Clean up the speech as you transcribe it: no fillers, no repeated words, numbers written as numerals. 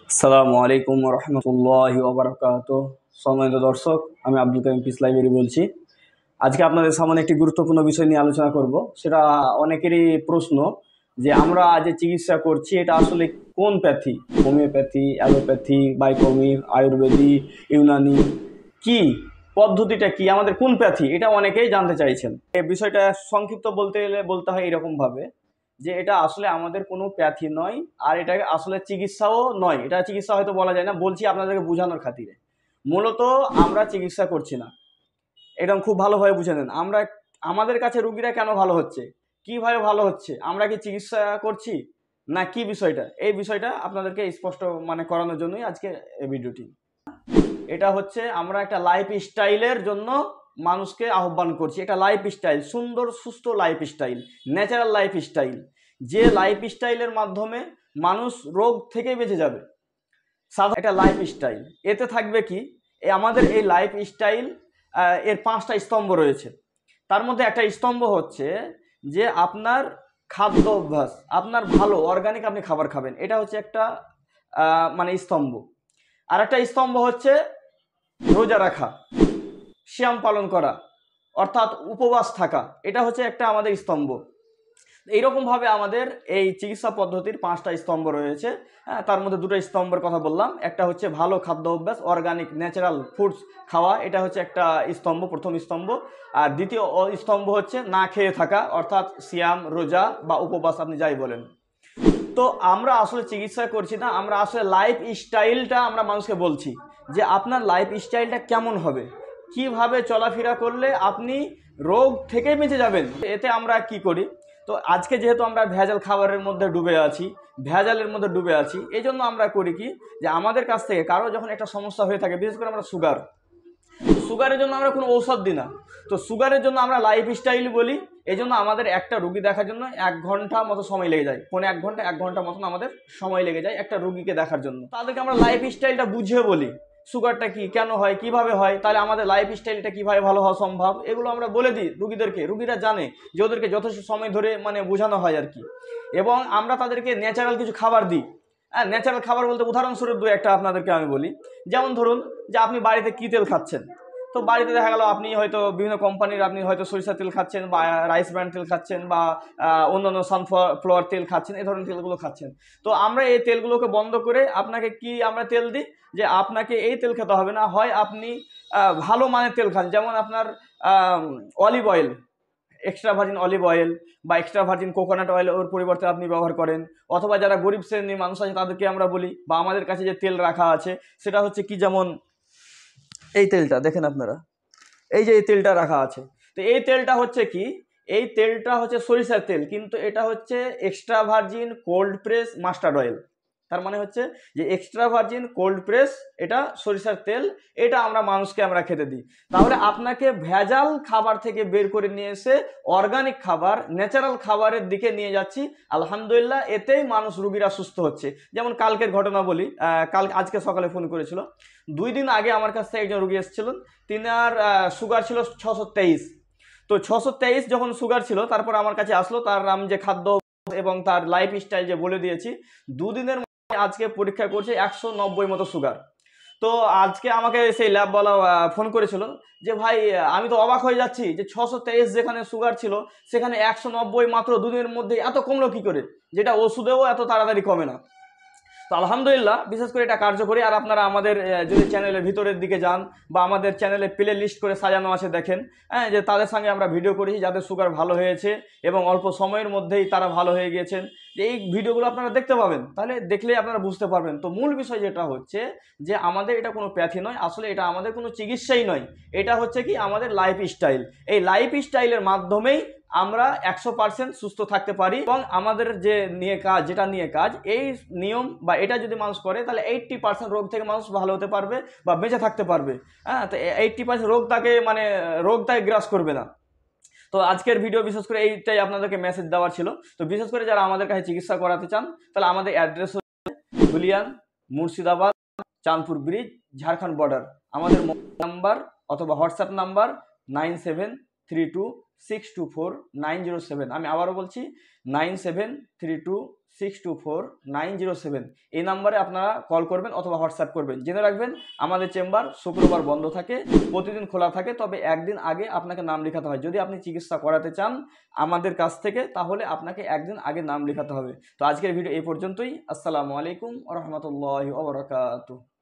আসসালামু আলাইকুম রহমতুল্লাহি ওবারাকাতুহু। সম্মানিত দর্শক, আমি আব্দুল কারিম পিস লাইব্রেরি বলছি। আজকে আপনাদের সামনে একটি গুরুত্বপূর্ণ বিষয় নিয়ে আলোচনা করব। সেটা অনেকেরই প্রশ্ন যে আমরা যে চিকিৎসা করছি এটা আসলে কোন pathy, homeopathy, allopathy, biochemic, ayurvedic, Unani, কি পদ্ধতিটা কি, আমাদের কোন প্যাথি, এটা অনেকেই জানতে চাইছেন। এই বিষয়টা সংক্ষিপ্ত বলতে গেলে বলতে হয় এরকম ভাবে যে এটা আসলে আমাদের কোনো প্যাথি নয়, আর এটা আসলে চিকিৎসাও নয়। এটা চিকিৎসা হয়তো বলা যায় না, বলছি আপনাদেরকে বোঝানোর খাতিরে। মূলত আমরা চিকিৎসা করছি না, একদম খুব ভালোভাবে বুঝে নেন। আমরা আমাদের কাছে রুগীরা কেন ভালো হচ্ছে, কিভাবে ভালো হচ্ছে, আমরা কি চিকিৎসা করছি না, কি বিষয়টা, এই বিষয়টা আপনাদেরকে স্পষ্ট করানোর জন্যই আজকে এই ভিডিওটি। এটা হচ্ছে আমরা একটা লাইফ স্টাইলের জন্য মানুষকে আহ্বান করছি। এটা লাইফ স্টাইল, সুন্দর সুস্থ life style, natural life style, যে লাইফ স্টাইলের মাধ্যমে মানুষ রোগ থেকে বেঁচে যাবে। সাধারণ একটা লাইফ স্টাইল, এতে থাকবে কি, আমাদের এই লাইফ স্টাইল এর 5টা স্তম্ভ রয়েছে। তার মধ্যে একটা স্তম্ভ হচ্ছে যে আপনার খাদ্য অভ্যাস, আপনার ভালো অর্গানিক আপনি খাবার খাবেন, এটা হচ্ছে একটা স্তম্ভ। আর একটা স্তম্ভ হচ্ছে রোজা রাখা, সিয়াম পালন করা, অর্থাৎ উপবাস থাকা, এটা হচ্ছে একটা আমাদের স্তম্ভ। এইরকমভাবে আমাদের এই চিকিৎসা পদ্ধতির 5টা স্তম্ভ রয়েছে। হ্যাঁ, তার মধ্যে 2টা স্তম্ভের কথা বললাম। একটা হচ্ছে ভালো খাদ্য অভ্যাস, অর্গানিক ন্যাচারাল ফুডস খাওয়া, এটা হচ্ছে একটা স্তম্ভ, প্রথম স্তম্ভ। আর দ্বিতীয় স্তম্ভ হচ্ছে না খেয়ে থাকা, অর্থাৎ সিয়াম, রোজা বা উপবাস, আপনি যাই বলেন। তো আমরা আসলে চিকিৎসা করছি না, আমরা আসলে লাইফ স্টাইলটা আমরা মানুষকে বলছি যে আপনার লাইফ স্টাইলটা কেমন হবে, কিভাবে চলাফেরা করলে আপনি রোগ থেকে বেঁচে যাবেন। এতে আমরা কি করি, তো আজকে যেহেতু আমরা ভেজাল খাবারের মধ্যে ডুবে আছি, ভেজালের মধ্যে ডুবে আছি, এই জন্য আমরা করি কি, যে আমাদের কাছ থেকে কারো যখন একটা সমস্যা হয়ে থাকে, বিশেষ করে আমরা সুগারের জন্য আমরা কোনো ঔষধ দিই না। তো সুগারের জন্য আমরা লাইফ স্টাইল বলি। এই জন্য আমাদের একটা রুগী দেখার জন্য 1 ঘন্টা মতো সময় লেগে যায়, 1 ঘন্টা মতন আমাদের সময় লেগে যায় একটা রুগীকে দেখার জন্য। তাদেরকে আমরা লাইফ স্টাইলটা বুঝিয়ে বলি, সুগারটা কি, কেন হয়, কিভাবে হয়, তাহলে আমাদের লাইফ স্টাইলটা কিভাবে ভালো হওয়া সম্ভব, এগুলো আমরা বলে দিই রুগীদেরকে। রুগীরা জানে যে ওদেরকে যথেষ্ট সময় ধরে বোঝানো হয় আর কি। এবং আমরা তাদেরকে ন্যাচারাল কিছু খাবার দিই। হ্যাঁ, ন্যাচারাল খাবার বলতে উদাহরণস্বরূপ 2-একটা আপনাদেরকে আমি বলি। যেমন ধরুন যে আপনি বাড়িতে কী তেল খাচ্ছেন, তো বাড়িতে দেখা গেল আপনি হয়তো বিভিন্ন কোম্পানির আপনি হয়তো সরিষার তেল খাচ্ছেন, বা রাইস ব্র্যান্ড তেল খাচ্ছেন, বা অন্যান্য সানফ্লাওয়ার তেল খাচ্ছেন, এই ধরনের তেলগুলো খাচ্ছেন। তো আমরা এই তেলগুলোকে বন্ধ করে আপনাকে কি আমরা তেল দিই, যে আপনাকে এই তেল খেতে হবে না, হয় আপনি ভালো মানের তেল খান, যেমন আপনার olive oil, extra virgin olive oil বা এক্সট্রা ভার্জিন কোকোনাট অয়েল ওর পরিবর্তে আপনি ব্যবহার করেন। অথবা যারা গরিব শ্রেণীর মানুষ আছে তাদেরকে আমরা বলি, বা আমাদের কাছে যে তেল রাখা আছে সেটা হচ্ছে কি, যেমন এই তেলটা দেখেন আপনারা, এই যে এই তেলটা রাখা আছে, তো এই তেলটা হচ্ছে কি, এই তেলটা হচ্ছে সরিষার তেল, কিন্তু এটা হচ্ছে extra virgin cold press mustard oil. তার মানে হচ্ছে যে এক্সট্রা ভার্জিন কোল্ড প্রেস, এটা সরিষার তেল, এটা আমরা মানুষকে আমরা খেতে দিই। তাহলে আপনাকে ভেজাল খাবার থেকে বের করে নিয়ে এসে অর্গানিক খাবার, ন্যাচারাল খাবারের দিকে নিয়ে যাচ্ছি। আলহামদুলিল্লাহ, এতেই মানুষ, রুগীরা সুস্থ হচ্ছে। যেমন কালকের ঘটনা বলি, আজকে সকালে ফোন করেছিল, 2 দিন আগে আমার কাছ থেকে একজন রুগী এসেছিলেন। তিনার সুগার ছিল 623। তো 623 যখন সুগার ছিল, তারপর আমার কাছে আসলো, তার নাম যে খাদ্য এবং তার লাইফ স্টাইল যে বলে দিয়েছি, 2 দিনের মধ্যে আজকে পরীক্ষা করছে 190 মতো সুগার। তো আজকে আমাকে সেই ল্যাবওয়ালা ফোন করেছিল যে ভাই, আমি তো অবাক হয়ে যাচ্ছি যে 623 যেখানে সুগার ছিল সেখানে 190 মাত্র 2 দিনের মধ্যে এত কমলো কি করে, যেটা ওষুধেও এত তাড়াতাড়ি কমে না। তো আলহামদুলিল্লাহ, বিশেষ করে এটা কার্যকরী। আর আপনারা আমাদের যদি চ্যানেলের ভিতরের দিকে যান, বা আমাদের চ্যানেলে প্লে লিস্ট করে সাজানো আছে দেখেন, হ্যাঁ, যে তাদের সঙ্গে আমরা ভিডিও করেছি যাদের সুগার ভালো হয়েছে এবং অল্প সময়ের মধ্যেই তারা ভালো হয়ে গিয়েছেন। এই ভিডিওগুলো আপনারা দেখতে পাবেন, তাহলে দেখলেই আপনারা বুঝতে পারবেন। তো মূল বিষয় যেটা হচ্ছে যে আমাদের এটা কোনো প্যাথি নয়, আসলে এটা আমাদের কোনো চিকিৎসাই নয়, এটা হচ্ছে কি আমাদের লাইফ স্টাইল। এই লাইফ স্টাইলের মাধ্যমেই আমরা 100% সুস্থ থাকতে পারি। এবং আমাদের যেটা নিয়ে কাজ, এই নিয়ম বা এটা যদি মানুষ করে, তাহলে 80% রোগ থেকে মানুষ ভালো হতে পারবে বা বেঁচে থাকতে পারবে। হ্যাঁ, তো 80% রোগ তাকে রোগ তাকে গ্রাস করবে না। তো আজকের ভিডিও বিশেষ করে এইটাই আপনাদেরকে মেসেজ দেওয়ার ছিল। তো বিশেষ করে যারা আমাদের কাছে চিকিৎসা করাতে চান, তাহলে আমাদের অ্যাড্রেস হচ্ছে ধুলিয়ান, মুর্শিদাবাদ, চাঁদপুর ব্রিজ, ঝাড়খণ্ড বর্ডার। আমাদের মোবাইল নাম্বার অথবা হোয়াটসঅ্যাপ নাম্বার 9732 9732624907। আমি আবারও বলছি 9732624907। এই নাম্বারে আপনারা কল করবেন অথবা হোয়াটসঅ্যাপ করবেন। জেনে রাখবেন আমাদের চেম্বার শুক্রবার বন্ধ থাকে, প্রতিদিন খোলা থাকে, তবে একদিন আগে আপনাকে নাম লেখাতে হয়। যদি আপনি চিকিৎসা করাতে চান আমাদের কাছ থেকে, তাহলে আপনাকে একদিন আগে নাম লেখাতে হবে। তো আজকের ভিডিও এই পর্যন্তই। আসসালামু আলাইকুম ওয়া রাহমাতুল্লাহি ওয়া বারাকাতুহু।